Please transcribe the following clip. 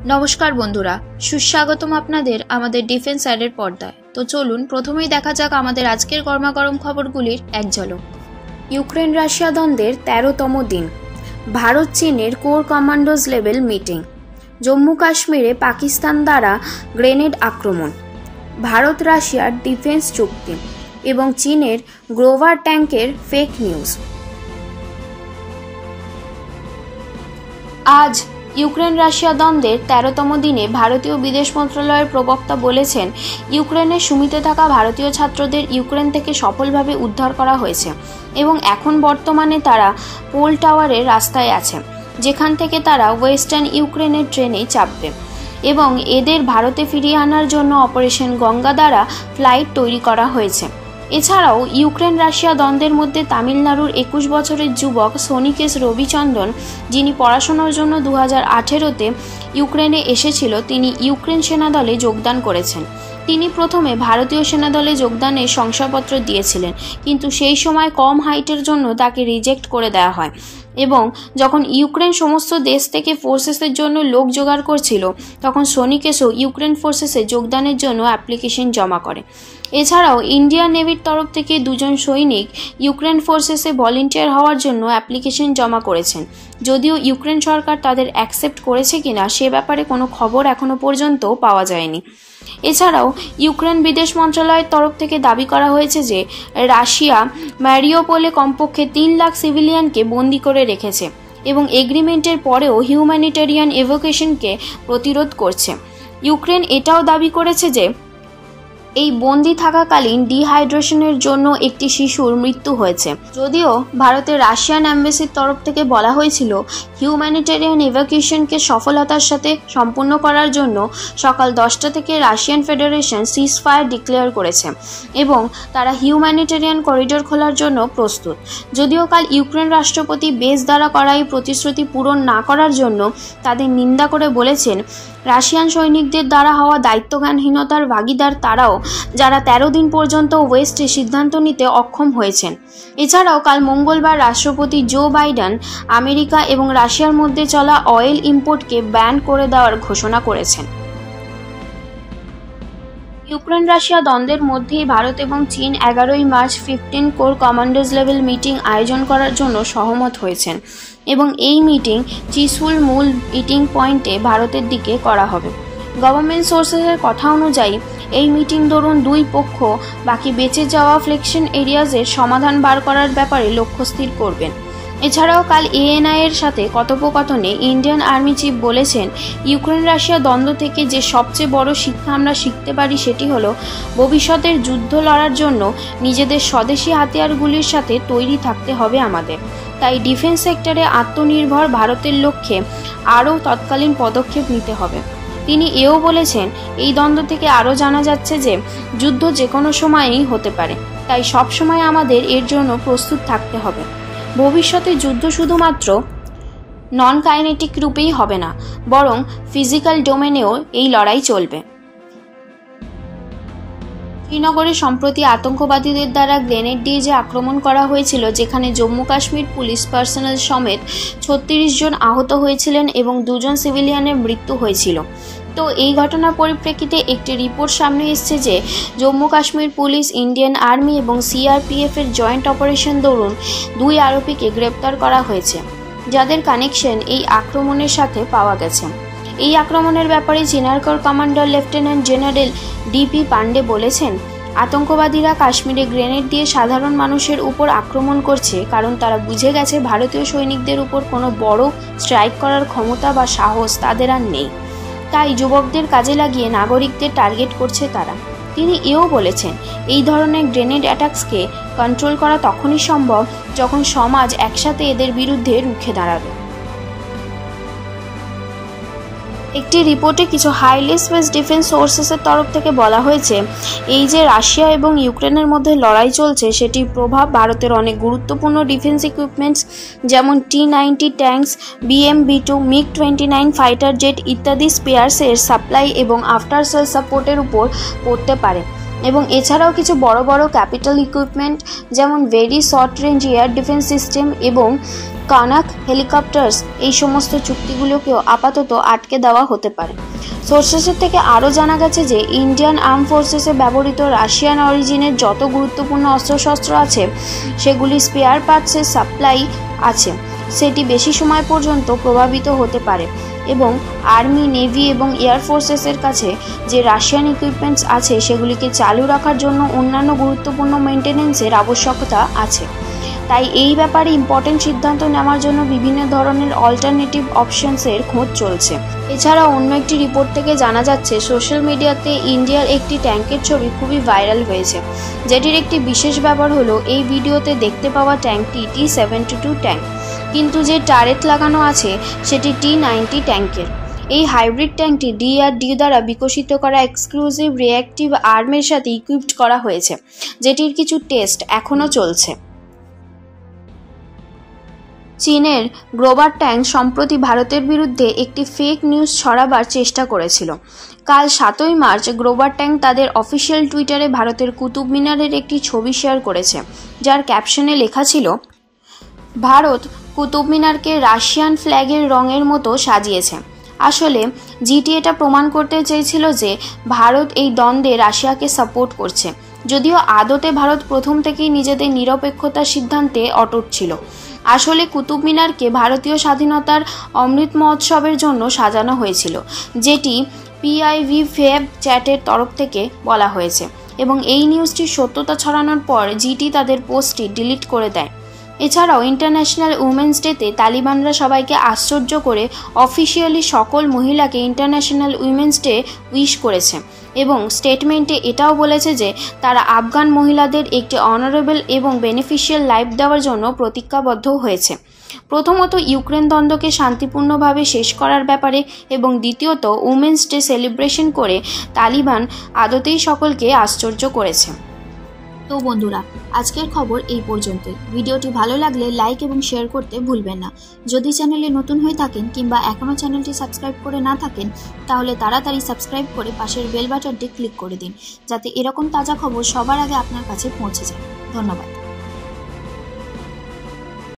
নমস্কার বন্ধুরা, সুস্বাগতম আপনাদের আমাদের ডিফেন্স অ্যাডের পর্দায়। তো চলুন প্রথমেই দেখা যাক আমাদের আজকের গরমাগরম খবরগুলির এক ঝলক। ইউক্রেন রাশিয়া দ্বন্দ্বের ১৩তম দিন, ভারত চীনের core commanders level meeting, Jammu কাশ্মীরে পাকিস্তান দ্বারা গ্রেনেড আক্রমণ, ভারত রাশিয়ার ডিফেন্স চুক্তি এবং চীনের গ্রোভার ট্যাঙ্কের ফেক নিউজ। আজ ইউক্রেন রাশিয়া দ্বন্দ্বের ১৩তম দিনে ভারতীয় বিদেশ মন্ত্রণালয়ের প্রবক্তা বলেছেন, ইউক্রেনে সুমিতে থাকা ভারতীয় ছাত্রদের ইউক্রেন থেকে সফলভাবে উদ্ধার করা হয়েছে এবং এখন বর্তমানে তারা পোল টাওয়ারের রাস্তায় আছে, যেখান থেকে তারা ওয়েস্টার্ন ইউক্রেনের ট্রেনে চাপবে এবং এদের ভারতে ফিরিয়ে আনার জন্য অপারেশন গঙ্গা দ্বারা ফ্লাইট তৈরি করা হয়েছে। এছাড়াও ইউক্রেন রাশিয়া দ্বন্দ্বের মধ্যে তামিলনাড়ুর ২১ বছরের যুবক সোনিকেশ রবিচন্দ্রন, যিনি পড়াশোনার জন্য ২০১৮-তে ইউক্রেনে এসেছিল, তিনি ইউক্রেন সেনাদলে যোগদান করেছেন। তিনি প্রথমে ভারতীয় সেনাদলে যোগদানের শংসাপত্র দিয়েছিলেন, কিন্তু সেই সময় কম হাইটের জন্য তাকে রিজেক্ট করে দেওয়া হয় এবং যখন ইউক্রেন সমস্ত দেশ থেকে ফোর্সেসের জন্য লোক জোগাড় করছিল, তখন সোনিকেশও ইউক্রেন ফোর্সেসে যোগদানের জন্য অ্যাপ্লিকেশন জমা করে। এছাড়াও ইন্ডিয়ান নেভির তরফ থেকে ২ জন সৈনিক ইউক্রেন ফোর্সেসে ভলেন্টিয়ার হওয়ার জন্য অ্যাপ্লিকেশন জমা করেছেন, যদিও ইউক্রেন সরকার তাদের অ্যাকসেপ্ট করেছে কিনা সে ব্যাপারে কোনো খবর এখনও পর্যন্ত পাওয়া যায়নি। এছাড়াও ইউক্রেন বিদেশ মন্ত্রণালয়ের তরফ থেকে দাবি করা হয়েছে যে রাশিয়া ম্যারিওপোলে কমপক্ষে ৩ লাখ সিভিলিয়ানকে বন্দী করে রেখেছে এবং এগ্রিমেন্টের পরেও হিউম্যানিটেরিয়ান এভোকেশনকে প্রতিরোধ করছে। ইউক্রেন এটাও দাবি করেছে যে এই বন্দি থাকাকালীন ডিহাইড্রেশনের জন্য একটি শিশুর মৃত্যু হয়েছে, যদিও ভারতের রাশিয়ান অ্যাম্বাসির তরফ থেকে বলা হয়েছিল হিউম্যানিটেরিয়ান ইভ্যাকুয়েশনকে সফলতার সাথে সম্পূর্ণ করার জন্য সকাল 10টা থেকে রাশিয়ান ফেডারেশন সিজফায়ার ডিক্লেয়ার করেছে এবং তারা হিউম্যানিটেরিয়ান করিডোর খোলার জন্য প্রস্তুত। যদিও কাল ইউক্রেন রাষ্ট্রপতি বেস দ্বারা করা এই প্রতিশ্রুতি পূরণ না করার জন্য তাদের নিন্দা করে বলেছেন, রাশিয়ান সৈনিকদের দ্বারা হওয়া দায়িত্বজ্ঞানহীনতার ভাগিদার তারাও, যারা ১৩ দিন পর্যন্ত ওয়েস্টে সিদ্ধান্ত নিতে অক্ষম হয়েছেন। এছাড়াও কাল মঙ্গলবার রাষ্ট্রপতি জো বাইডেন আমেরিকা এবং রাশিয়ার মধ্যে চলা অয়েল ইম্পোর্টকে ব্যান করে দেওয়ার ঘোষণা করেছেন। ইউক্রেন রাশিয়া দ্বন্দ্বের মধ্যেই ভারত এবং চীন ১১ই March 15 core commanders level meeting আয়োজন করার জন্য সহমত হয়েছেন এবং এই মিটিং চিসুল মূল মিটিং পয়েন্টে ভারতের দিকে করা হবে। গভর্নমেন্ট সোর্সেসের কথা অনুযায়ী এই মিটিং দরুন দুই পক্ষ বাকি বেঁচে যাওয়া ফ্লেকশন এরিয়াজের সমাধান বার করার ব্যাপারে লক্ষ্য স্থির করবেন। এছাড়াও কাল এএনআই এর সাথে কথোপকথনে ইন্ডিয়ান আর্মি চিফ বলেছেন, ইউক্রেন রাশিয়া দ্বন্দ্ব থেকে যে সবচেয়ে বড় শিক্ষা আমরা শিখতে পারি সেটি হলো ভবিষ্যতের যুদ্ধ লড়ার জন্য নিজেদের স্বদেশি হাতিয়ারগুলির সাথে তৈরি থাকতে হবে আমাদের। তাই ডিফেন্স সেক্টরে আত্মনির্ভর ভারতের লক্ষ্যে আরও তৎকালীন পদক্ষেপ নিতে হবে। তিনি এও বলেছেন, এই দ্বন্দ্ব থেকে আরও জানা যাচ্ছে যে যুদ্ধ যে কোনো সময়ই হতে পারে, তাই সব সময় আমাদের এর জন্য প্রস্তুত থাকতে হবে। ভবিষ্যতে যুদ্ধ শুধুমাত্র নন কাইনেটিক রূপেই হবে না, বরং ফিজিক্যাল ডোমেনেও এই লড়াই চলবে। শ্রীনগরে সম্প্রতি আতঙ্কবাদীদের দ্বারা গ্রেনেড দিয়ে যে আক্রমণ করা হয়েছিল, যেখানে জম্মু কাশ্মীর পুলিশ পার্সোনাল সমেত ৩৬ জন আহত হয়েছিলেন এবং ২ জন সিভিলিয়ানের মৃত্যু হয়েছিল। তো এই ঘটনার পরিপ্রেক্ষিতে একটি রিপোর্ট সামনে এসেছে যে Jammu Kashmir police, Indian army এবং সিআরপিএফ এর জয়েন্ট অপারেশন দরুন ২ আরোপীকে গ্রেপ্তার করা হয়েছে, যাদের কানেকশন এই আক্রমণের সাথে পাওয়া গেছে। এই আক্রমণের ব্যাপারে চীনের core commander lieutenant general DP Pandey বলেছেন, আতঙ্কবাদীরা কাশ্মীরে গ্রেনেড দিয়ে সাধারণ মানুষের উপর আক্রমণ করছে কারণ তারা বুঝে গেছে ভারতীয় সৈনিকদের উপর কোনো বড় স্ট্রাইক করার ক্ষমতা বা সাহস তাদের আর নেই, তাই যুবকদের কাজে লাগিয়ে নাগরিকদের টার্গেট করছে তারা। তিনি এও বলেছেন, এই ধরনের গ্রেনেড অ্যাটাকসকে কন্ট্রোল করা তখনই সম্ভব যখন সমাজ একসাথে এদের বিরুদ্ধে রুখে দাঁড়াবে। একটি রিপোর্টে কিছু হাইলি স্পেস ডিফেন্স সোর্সেসের তরফ থেকে বলা হয়েছে, এই যে রাশিয়া এবং ইউক্রেনের মধ্যে লড়াই চলছে সেটির প্রভাব ভারতের অনেক গুরুত্বপূর্ণ ডিফেন্স ইকুইপমেন্টস যেমন T-90 tanks, BM-B2, MiG-29 fighter jet ইত্যাদি স্পেয়ার্সের সাপ্লাই এবং আফটার সেল সাপোর্টের উপর পড়তে পারে এবং এছাড়াও কিছু বড় বড় ক্যাপিটাল ইকুইপমেন্ট যেমন very short range air defence system এবং কানাক হেলিকপ্টার্স এই সমস্ত চুক্তিগুলোকেও আপাতত আটকে দেওয়া হতে পারে। সোর্সেসের থেকে আরও জানা গেছে যে ইন্ডিয়ান আর্ম ফোর্সেসে ব্যবহৃত রাশিয়ান অরিজিনের যত গুরুত্বপূর্ণ অস্ত্রশস্ত্র আছে সেগুলি স্পেয়ার পার্টসের সাপ্লাই আছে সেটি বেশি সময় পর্যন্ত প্রভাবিত হতে পারে এবং আর্মি, নেভি এবং এয়ার ফোর্সেসের কাছে যে রাশিয়ান ইকুইপমেন্টস আছে সেগুলিকে চালু রাখার জন্য অন্যান্য গুরুত্বপূর্ণ মেনটেন্যান্সের আবশ্যকতা আছে। তাই এই ব্যাপারে ইম্পর্টেন্ট সিদ্ধান্ত নেওয়ার জন্য বিভিন্ন ধরনের অল্টারনেটিভ অপশনসের খোঁজ চলছে। এছাড়া অন্য একটি রিপোর্ট থেকে জানা যাচ্ছে সোশ্যাল মিডিয়াতে ইন্ডিয়ার একটি ট্যাঙ্কের ছবি খুবই ভাইরাল হয়েছে, যেটির একটি বিশেষ ব্যাপার হলো এই ভিডিওতে দেখতে পাওয়া ট্যাঙ্কটি T-72 ট্যাঙ্ক, কিন্তু যে টারেট লাগানো আছে সেটি T-90 ট্যাঙ্কের। এই হাইব্রিড ট্যাঙ্কটি DRDO দ্বারা বিকশিত করা এক্সক্লুসিভ রিঅ্যাক্টিভ আর্মের সাথে ইকুইপড করা হয়েছে, যেটির কিছু টেস্ট এখনও চলছে। চীনের গ্লোবার ট্যাঙ্ক সম্প্রতি ভারতের বিরুদ্ধে একটি ফেক নিউজ ছড়াবার চেষ্টা করেছিল। কাল 7ই মার্চ গ্লোবার ট্যাঙ্ক তাদের অফিসিয়াল টুইটারে ভারতের কুতুব মিনারের একটি ছবি শেয়ার করেছে, যার ক্যাপশনে লেখা ছিল, ভারত কুতুব মিনারকে রাশিয়ান ফ্ল্যাগের রঙের মতো সাজিয়েছে। আসলে জিটি এটা প্রমাণ করতে চেয়েছিল যে ভারত এই দ্বন্দ্বে রাশিয়াকে সাপোর্ট করছে, যদিও আদতে ভারত প্রথম থেকেই নিজেদের নিরপেক্ষতার সিদ্ধান্তে অটুট ছিল। আসলে কুতুব মিনারকে ভারতীয় স্বাধীনতার অমৃত মহোৎসবের জন্য সাজানো হয়েছিল, যেটি PIV ফেব চ্যাটের তরফ থেকে বলা হয়েছে, এবং এই নিউজটির সত্যতা ছড়ানোর পর জিটি তাদের পোস্টটি ডিলিট করে দেয়। এছাড়াও ইন্টারন্যাশনাল উইমেন্স ডেতে তালিবানরা সবাইকে আশ্চর্য করে অফিসিয়ালি সকল মহিলাকে ইন্টারন্যাশনাল উইমেন্স ডে উইশ করেছে এবং স্টেটমেন্টে এটাও বলেছে যে তারা আফগান মহিলাদের একটি অনারেবল এবং বেনিফিশিয়াল লাইফ দেওয়ার জন্য প্রতিজ্ঞাবদ্ধ হয়েছে। প্রথমত ইউক্রেন দ্বন্দ্বকে শান্তিপূর্ণভাবে শেষ করার ব্যাপারে এবং দ্বিতীয়ত উইমেন্স ডে সেলিব্রেশন করে তালিবান আদতেই সকলকে আশ্চর্য করেছে। তো বন্ধুরা, আজকের খবর এই পর্যন্তই। ভিডিওটি ভালো লাগলে লাইক এবং শেয়ার করতে ভুলবেন না। যদি চ্যানেলে নতুন হয়ে থাকেন কিংবা এখনও চ্যানেলটি সাবস্ক্রাইব করে না থাকেন, তাহলে তাড়াতাড়ি সাবস্ক্রাইব করে পাশের বেল বাটনটি ক্লিক করে দিন, যাতে এরকম তাজা খবর সবার আগে আপনার কাছে পৌঁছে যায়। ধন্যবাদ।